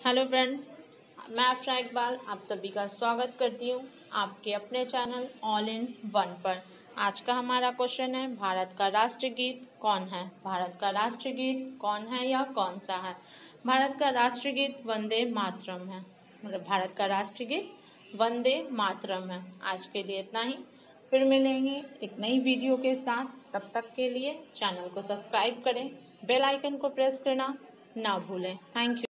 Hello friends, मैं अफरा इकबाल आप सभी का स्वागत करती हूँ आपके अपने चैनल ऑल इन वन पर। आज का हमारा क्वेश्चन है, भारत का राष्ट्रगीत कौन है? भारत का राष्ट्रगीत कौन है या कौन सा है? भारत का राष्ट्रगीत वंदे मातरम है। मतलब भारत का राष्ट्रगीत वंदे मातरम है। आज के लिए इतना ही, फिर मिलेंगे एक नई वीडियो के साथ। तब तक के लिए चैनल को सब्सक्राइब करें, बेल आइकन को प्रेस करना ना भूलें। Thank you.